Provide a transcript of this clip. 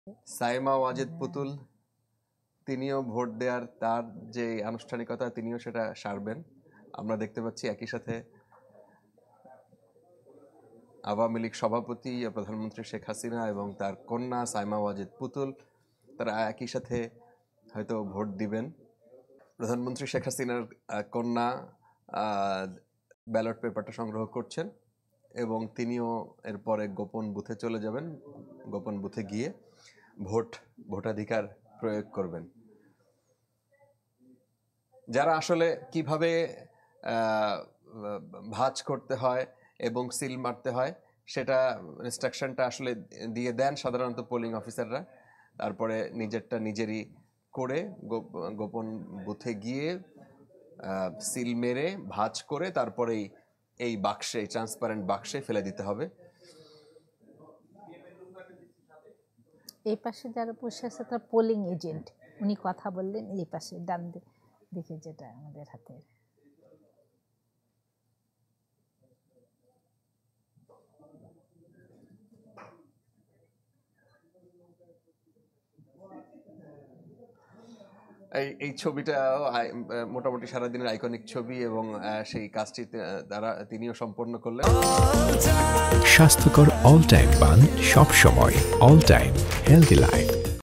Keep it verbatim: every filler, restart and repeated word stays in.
সাইমা ওয়াজেদ পুতুল তিনিও ভোট দেওয়ার তার যে আনুষ্ঠানিকতা তিনিও সেটা সারবেন। আমরা দেখতে পাচ্ছি একই সাথে আওয়ামী লীগ সভাপতি প্রধানমন্ত্রী শেখ হাসিনা এবং তার কন্যা সাইমা ওয়াজেদ পুতুল তারা একই সাথে হয়তো ভোট দিবেন। প্রধানমন্ত্রী শেখ হাসিনার কন্যা ব্যালট পেপারটা সংগ্রহ করছেন এবং তিনিও এরপরে গোপন বুথে চলে যাবেন, গোপন বুথে গিয়ে ভোট ভোটাধিকার প্রয়োগ করবেন। যারা আসলে কিভাবে ভাঁজ করতে হয় এবং সিল মারতে হয় সেটা ইনস্ট্রাকশনটা আসলে দিয়ে দেন সাধারণত পোলিং অফিসাররা। তারপরে নিজেরটা নিজেরই করে গোপন বুথে গিয়ে সিল মেরে ভাঁজ করে তারপরেই এই বাক্সে, ট্রান্সপারেন্ট বাক্সে ফেলে দিতে হবে। এই পাশে যারা বসে আছে তারা পোলিং এজেন্ট, উনি কথা বললেন এই পাশে ডান দিকে যেটা আমাদের হাতে। এই এই ছবিটা মোটামুটি সারাদিনের আইকনিক ছবি এবং সেই কাজটি দ্বারা তিনিও সম্পন্ন করলেন। স্বাস্থ্যকর অল টাইম পান সব সময়, অল টাইম হেলদি লাইফ।